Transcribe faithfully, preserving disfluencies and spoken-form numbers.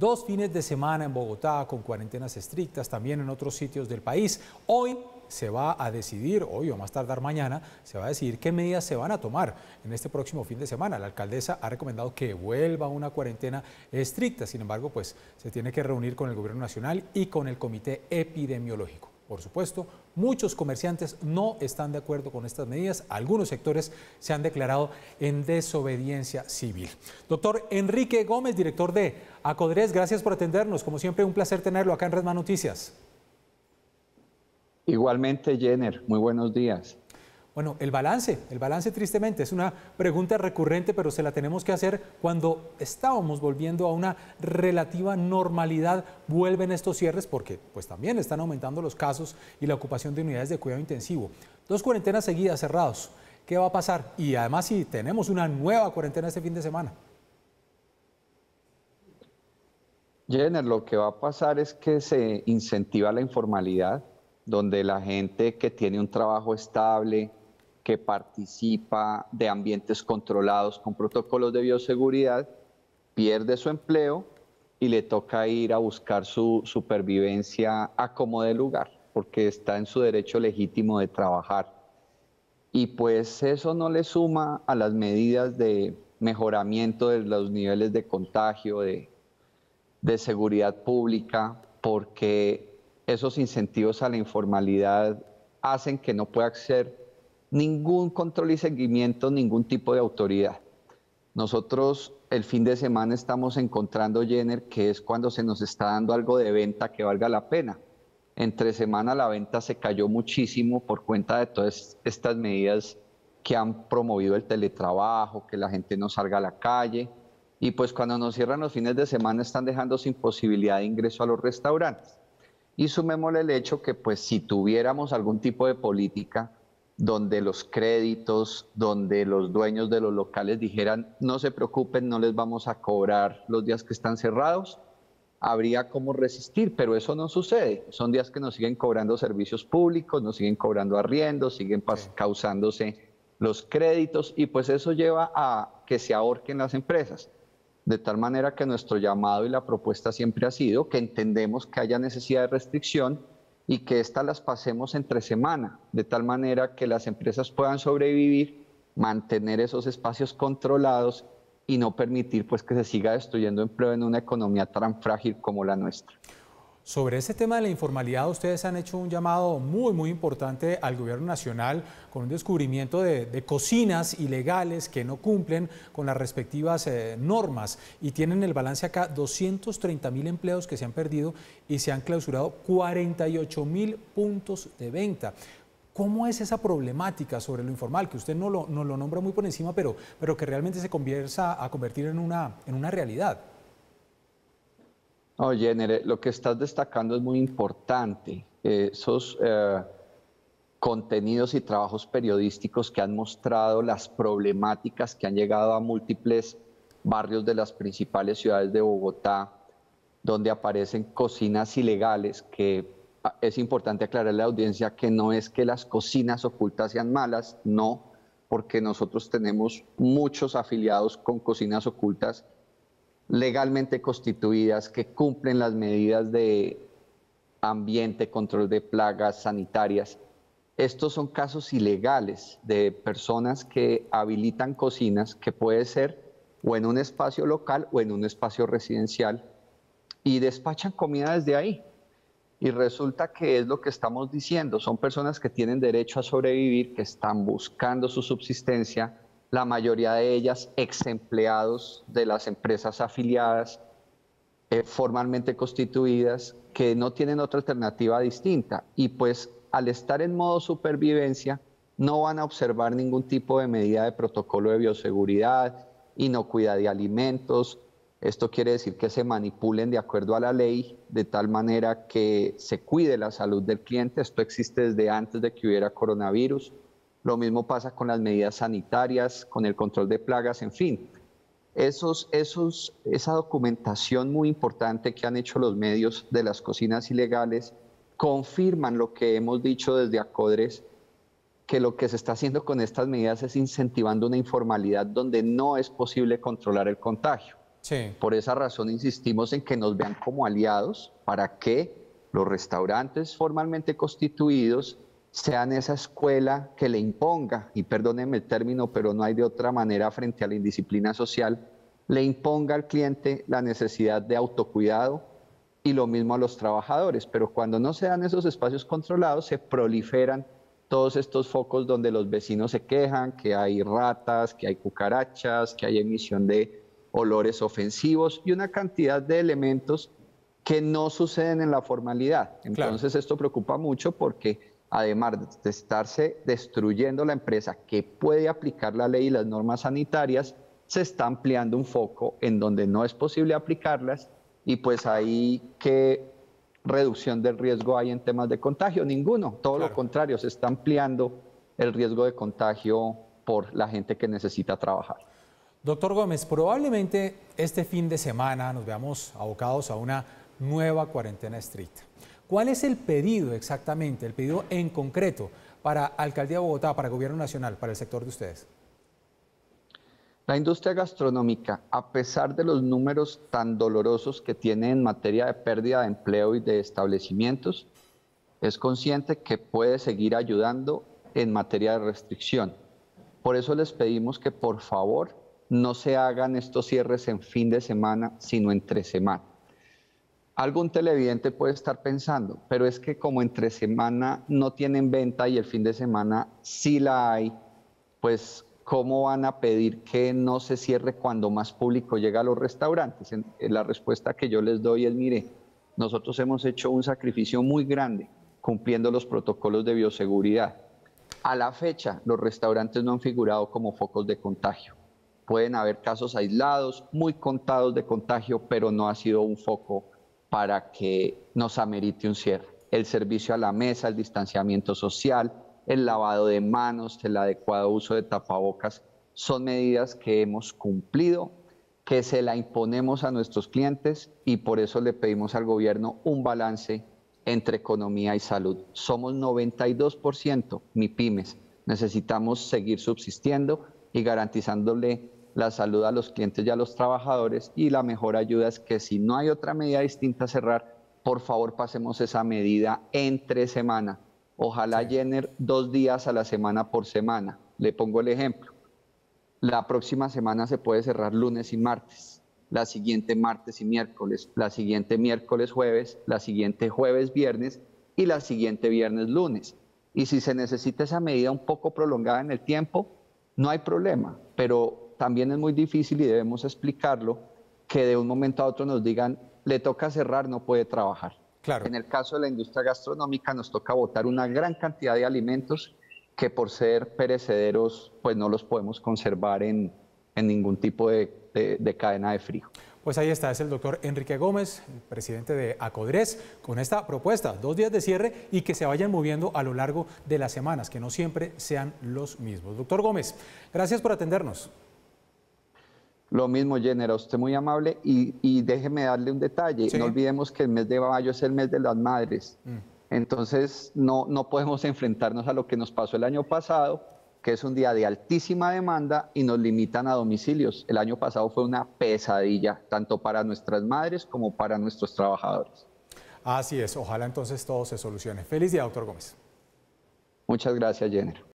dos fines de semana en Bogotá con cuarentenas estrictas, también en otros sitios del país. Hoy se va a decidir, hoy o más tardar mañana, se va a decidir qué medidas se van a tomar en este próximo fin de semana. La alcaldesa ha recomendado que vuelva una cuarentena estricta, sin embargo, pues se tiene que reunir con el gobierno nacional y con el comité epidemiológico. Por supuesto, muchos comerciantes no están de acuerdo con estas medidas. Algunos sectores se han declarado en desobediencia civil. Doctor Enrique Gómez, director de Acodres, gracias por atendernos. Como siempre, un placer tenerlo acá en Red Más Noticias. Igualmente, Jenner, muy buenos días. Bueno, el balance, el balance tristemente es una pregunta recurrente, pero se la tenemos que hacer cuando estábamos volviendo a una relativa normalidad. Vuelven estos cierres porque pues también están aumentando los casos y la ocupación de unidades de cuidado intensivo. Dos cuarentenas seguidas cerrados. ¿Qué va a pasar? Y además si tenemos una nueva cuarentena este fin de semana. Jenner, lo que va a pasar es que se incentiva la informalidad, donde la gente que tiene un trabajo estable, que participa de ambientes controlados con protocolos de bioseguridad, pierde su empleo y le toca ir a buscar su supervivencia a como de lugar, porque está en su derecho legítimo de trabajar. Y pues eso no le suma a las medidas de mejoramiento de los niveles de contagio, de, de seguridad pública, porque esos incentivos a la informalidad hacen que no pueda ser ningún control y seguimiento, ningún tipo de autoridad. Nosotros el fin de semana estamos encontrando, Jenner, que es cuando se nos está dando algo de venta que valga la pena. Entre semana la venta se cayó muchísimo por cuenta de todas estas medidas que han promovido el teletrabajo, que la gente no salga a la calle. Y pues cuando nos cierran los fines de semana están dejando sin posibilidad de ingreso a los restaurantes. Y sumémosle el hecho que pues si tuviéramos algún tipo de política donde los créditos, donde los dueños de los locales dijeran no se preocupen, no les vamos a cobrar los días que están cerrados, habría cómo resistir, pero eso no sucede. Son días que nos siguen cobrando servicios públicos, nos siguen cobrando arriendos, siguen causándose los créditos y pues eso lleva a que se ahorquen las empresas. De tal manera que nuestro llamado y la propuesta siempre ha sido que entendemos que haya necesidad de restricción y que éstas las pasemos entre semana, de tal manera que las empresas puedan sobrevivir, mantener esos espacios controlados y no permitir pues, que se siga destruyendo empleo en una economía tan frágil como la nuestra. Sobre ese tema de la informalidad, ustedes han hecho un llamado muy, muy importante al gobierno nacional con un descubrimiento de, de cocinas ilegales que no cumplen con las respectivas eh, normas y tienen el balance acá doscientos treinta mil empleos que se han perdido y se han clausurado cuarenta y ocho mil puntos de venta. ¿Cómo es esa problemática sobre lo informal? Que usted no lo, no lo nombra muy por encima, pero, pero que realmente se comienza a convertir en una, en una realidad. Oye, Nere, lo que estás destacando es muy importante. Eh, esos eh, contenidos y trabajos periodísticos que han mostrado las problemáticas que han llegado a múltiples barrios de las principales ciudades de Bogotá, donde aparecen cocinas ilegales, que es importante aclararle a la audiencia que no es que las cocinas ocultas sean malas, no, porque nosotros tenemos muchos afiliados con cocinas ocultas legalmente constituidas, que cumplen las medidas de ambiente, control de plagas sanitarias. Estos son casos ilegales de personas que habilitan cocinas, que puede ser o en un espacio local o en un espacio residencial, y despachan comida desde ahí. Y resulta que es lo que estamos diciendo, son personas que tienen derecho a sobrevivir, que están buscando su subsistencia, la mayoría de ellas ex empleados de las empresas afiliadas, eh, formalmente constituidas, que no tienen otra alternativa distinta. Y pues al estar en modo supervivencia, no van a observar ningún tipo de medida de protocolo de bioseguridad, inocuidad de alimentos. Esto quiere decir que se manipulen de acuerdo a la ley, de tal manera que se cuide la salud del cliente. Esto existe desde antes de que hubiera coronavirus. Lo mismo pasa con las medidas sanitarias, con el control de plagas, en fin. Esos, esos, esa documentación muy importante que han hecho los medios de las cocinas ilegales confirman lo que hemos dicho desde Acodres, que lo que se está haciendo con estas medidas es incentivando una informalidad donde no es posible controlar el contagio. Sí. Por esa razón insistimos en que nos vean como aliados para que los restaurantes formalmente constituidos sean esa escuela que le imponga, y perdónenme el término, pero no hay de otra manera frente a la indisciplina social, le imponga al cliente la necesidad de autocuidado y lo mismo a los trabajadores. Pero cuando no se dan esos espacios controlados, se proliferan todos estos focos donde los vecinos se quejan que hay ratas, que hay cucarachas, que hay emisión de olores ofensivos y una cantidad de elementos que no suceden en la formalidad. Entonces, claro, esto preocupa mucho porque además de estarse destruyendo la empresa que puede aplicar la ley y las normas sanitarias, se está ampliando un foco en donde no es posible aplicarlas y pues ahí qué reducción del riesgo hay en temas de contagio, ninguno, todo claro. Lo contrario, se está ampliando el riesgo de contagio por la gente que necesita trabajar. Doctor Gómez, probablemente este fin de semana nos veamos abocados a una nueva cuarentena estricta. ¿Cuál es el pedido exactamente, el pedido en concreto para Alcaldía de Bogotá, para el Gobierno Nacional, para el sector de ustedes? La industria gastronómica, a pesar de los números tan dolorosos que tiene en materia de pérdida de empleo y de establecimientos, es consciente que puede seguir ayudando en materia de restricción. Por eso les pedimos que por favor no se hagan estos cierres en fin de semana, sino entre semana. Algún televidente puede estar pensando, pero es que como entre semana no tienen venta y el fin de semana sí la hay, pues ¿cómo van a pedir que no se cierre cuando más público llega a los restaurantes? En, en la respuesta que yo les doy es, mire, nosotros hemos hecho un sacrificio muy grande cumpliendo los protocolos de bioseguridad. A la fecha, los restaurantes no han figurado como focos de contagio. Pueden haber casos aislados, muy contados de contagio, pero no ha sido un foco para que nos amerite un cierre. El servicio a la mesa, el distanciamiento social, el lavado de manos, el adecuado uso de tapabocas, son medidas que hemos cumplido, que se la imponemos a nuestros clientes y por eso le pedimos al gobierno un balance entre economía y salud. Somos noventa y dos por ciento MIPYMES, necesitamos seguir subsistiendo y garantizándole la salud a los clientes y a los trabajadores, y la mejor ayuda es que si no hay otra medida distinta a cerrar, por favor pasemos esa medida entre semana. Ojalá, sí, Jenner, dos días a la semana por semana. Le pongo el ejemplo. La próxima semana se puede cerrar lunes y martes, la siguiente martes y miércoles, la siguiente miércoles jueves, la siguiente jueves viernes y la siguiente viernes lunes. Y si se necesita esa medida un poco prolongada en el tiempo, no hay problema, pero también es muy difícil y debemos explicarlo que de un momento a otro nos digan le toca cerrar, no puede trabajar. Claro. En el caso de la industria gastronómica nos toca botar una gran cantidad de alimentos que por ser perecederos pues no los podemos conservar en, en ningún tipo de, de, de cadena de frío. Pues ahí está, es el doctor Enrique Gómez, presidente de ACODRES, con esta propuesta, dos días de cierre y que se vayan moviendo a lo largo de las semanas, que no siempre sean los mismos. Doctor Gómez, gracias por atendernos. Lo mismo, Jenner, a usted muy amable y, y déjeme darle un detalle. Sí. No olvidemos que el mes de mayo es el mes de las madres. Mm. Entonces, no, no podemos enfrentarnos a lo que nos pasó el año pasado, que es un día de altísima demanda y nos limitan a domicilios. El año pasado fue una pesadilla, tanto para nuestras madres como para nuestros trabajadores. Así es, ojalá entonces todo se solucione. Feliz día, doctor Gómez. Muchas gracias, Jenner.